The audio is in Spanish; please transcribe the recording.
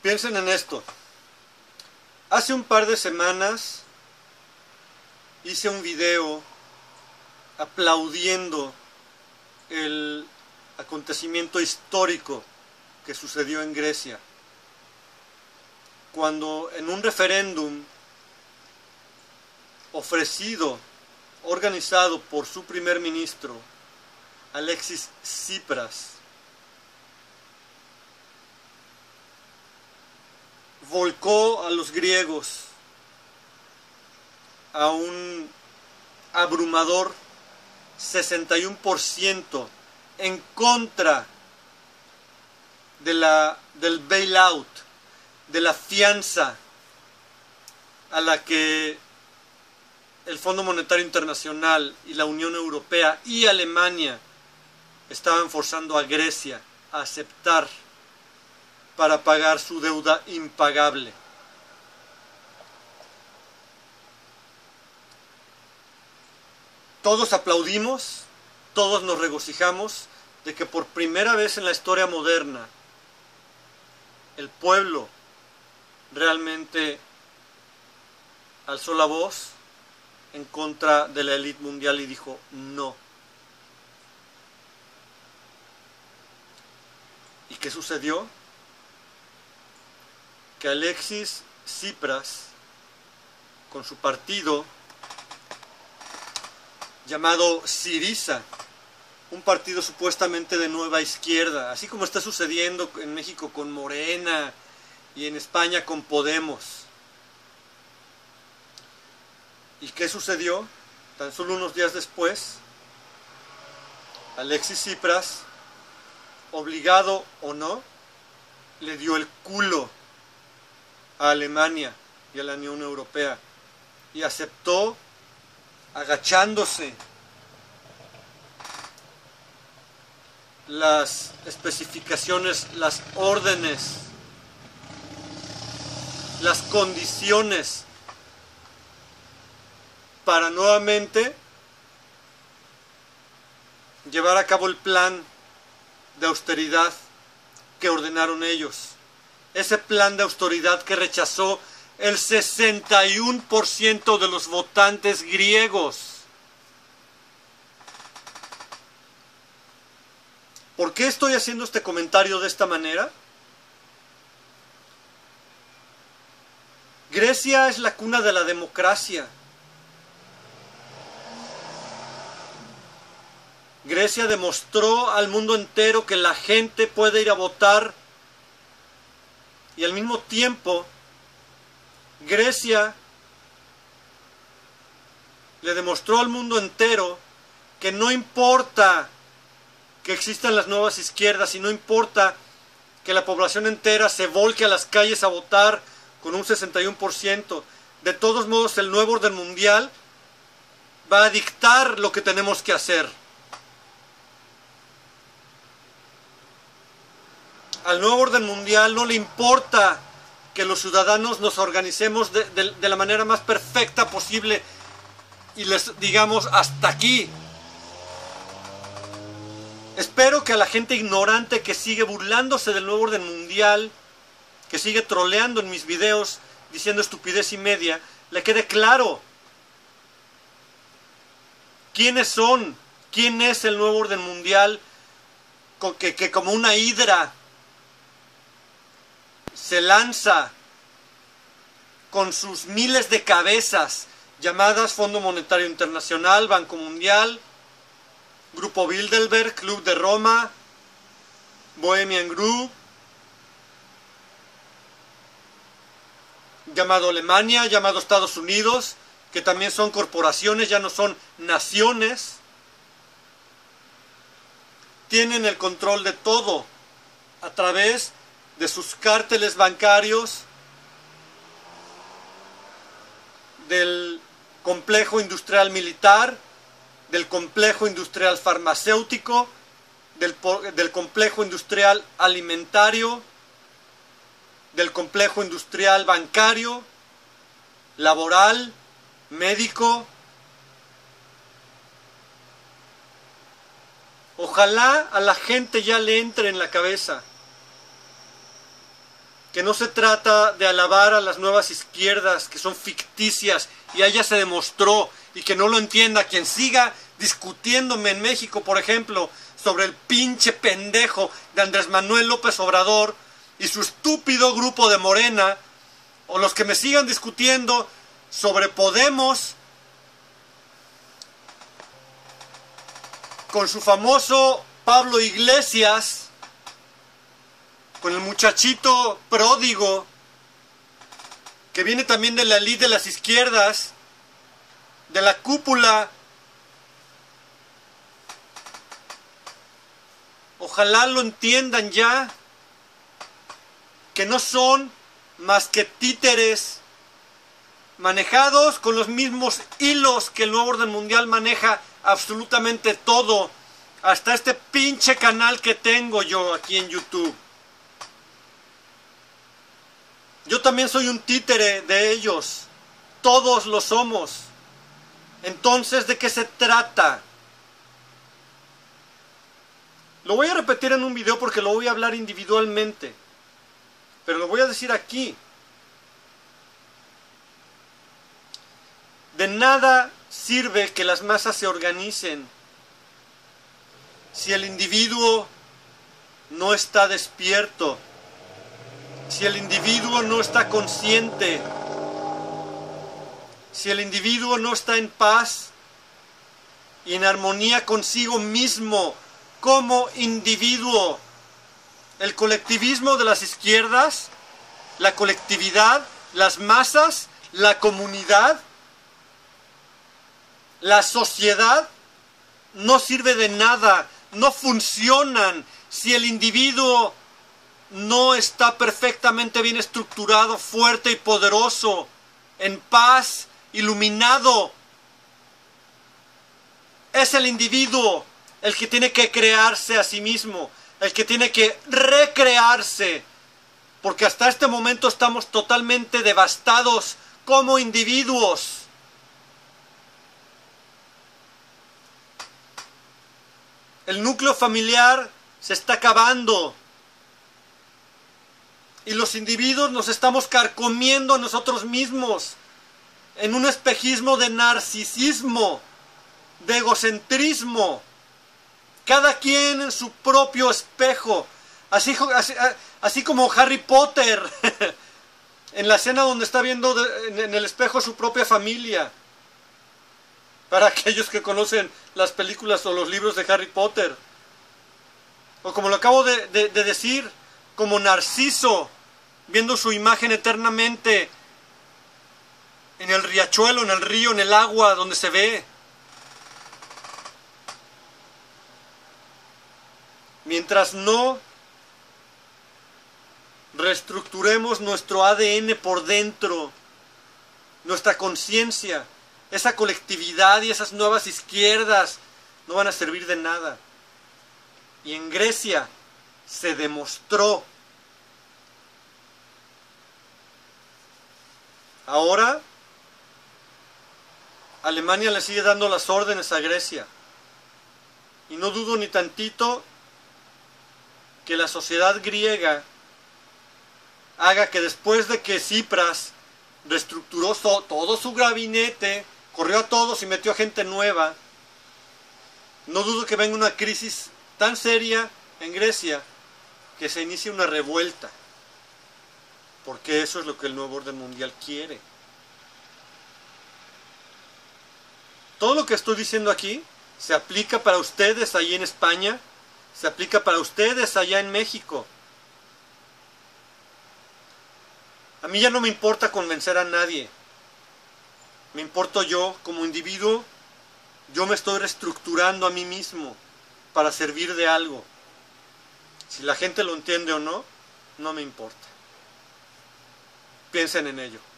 Piensen en esto. Hace un par de semanas hice un video aplaudiendo el acontecimiento histórico que sucedió en Grecia, cuando en un referéndum organizado por su primer ministro, Alexis Tsipras, volcó a los griegos a un abrumador 61% en contra del bailout, de la fianza a la que el Fondo Monetario Internacional y la Unión Europea y Alemania estaban forzando a Grecia a aceptar para pagar su deuda impagable. Todos aplaudimos, todos nos regocijamos de que por primera vez en la historia moderna el pueblo realmente alzó la voz en contra de la élite mundial y dijo no. ¿Y qué sucedió? Que Alexis Tsipras, con su partido llamado Syriza, un partido supuestamente de nueva izquierda, así como está sucediendo en México con Morena y en España con Podemos. ¿Y qué sucedió? Tan solo unos días después, Alexis Tsipras, obligado o no, le dio el culo a Alemania y a la Unión Europea y aceptó, agachándose, las especificaciones, las órdenes, las condiciones para nuevamente llevar a cabo el plan de austeridad que ordenaron ellos. Ese plan de austeridad que rechazó el 61% de los votantes griegos. ¿Por qué estoy haciendo este comentario de esta manera? Grecia es la cuna de la democracia. Grecia demostró al mundo entero que la gente puede ir a votar y al mismo tiempo Grecia le demostró al mundo entero que no importa que existan las nuevas izquierdas y no importa que la población entera se volque a las calles a votar con un 61%, de todos modos el nuevo orden mundial va a dictar lo que tenemos que hacer. Al nuevo orden mundial no le importa que los ciudadanos nos organicemos de la manera más perfecta posible y les digamos hasta aquí. Espero que a la gente ignorante que sigue burlándose del nuevo orden mundial, que sigue troleando en mis videos diciendo estupidez y media, le quede claro quiénes son, quién es el nuevo orden mundial que como una hidra se lanza con sus miles de cabezas llamadas Fondo Monetario Internacional, Banco Mundial, Grupo Bilderberg, Club de Roma, Bohemian Group, llamado Alemania, llamado Estados Unidos, que también son corporaciones, ya no son naciones. Tienen el control de todo a través de sus cárteles bancarios, del complejo industrial militar, del complejo industrial farmacéutico, del complejo industrial alimentario, del complejo industrial bancario, laboral, médico. Ojalá a la gente ya le entre en la cabeza que no se trata de alabar a las nuevas izquierdas, que son ficticias, y a ella se demostró, y que no lo entienda quien siga discutiéndome en México, por ejemplo, sobre el pinche pendejo de Andrés Manuel López Obrador y su estúpido grupo de Morena, o los que me sigan discutiendo sobre Podemos con su famoso Pablo Iglesias, con el muchachito pródigo que viene también de la elite de las izquierdas, de la cúpula. Ojalá lo entiendan ya, que no son más que títeres manejados con los mismos hilos que el nuevo orden mundial maneja absolutamente todo, hasta este pinche canal que tengo yo aquí en YouTube. Yo también soy un títere de ellos, todos lo somos. Entonces, ¿de qué se trata? Lo voy a repetir en un video porque lo voy a hablar individualmente, pero lo voy a decir aquí. De nada sirve que las masas se organicen si el individuo no está despierto, si el individuo no está consciente, si el individuo no está en paz y en armonía consigo mismo como individuo. El colectivismo de las izquierdas, la colectividad, las masas, la comunidad, la sociedad, no sirve de nada, no funcionan si el individuo no está perfectamente bien estructurado, fuerte y poderoso, en paz, iluminado. Es el individuo el que tiene que crearse a sí mismo, el que tiene que recrearse, porque hasta este momento estamos totalmente devastados como individuos. El núcleo familiar se está acabando. Y los individuos nos estamos carcomiendo a nosotros mismos en un espejismo de narcisismo, de egocentrismo. Cada quien en su propio espejo. Así como Harry Potter en la escena donde está viendo en el espejo su propia familia. Para aquellos que conocen las películas o los libros de Harry Potter. O como lo acabo de decir, como Narciso, viendo su imagen eternamente en el riachuelo, en el río, en el agua, donde se ve. Mientras no reestructuremos nuestro ADN por dentro, nuestra conciencia, esa colectividad y esas nuevas izquierdas no van a servir de nada. Y en Grecia se demostró. Ahora Alemania le sigue dando las órdenes a Grecia. Y no dudo ni tantito que la sociedad griega haga que después de que Tsipras reestructuró todo su gabinete, corrió a todos y metió a gente nueva, no dudo que venga una crisis tan seria en Grecia que se inicie una revuelta, porque eso es lo que el nuevo orden mundial quiere. Todo lo que estoy diciendo aquí se aplica para ustedes allí en España, se aplica para ustedes allá en México. A mí ya no me importa convencer a nadie. Me importo yo como individuo. Yo me estoy reestructurando a mí mismo para servir de algo. Si la gente lo entiende o no, no me importa. Piensen en ello.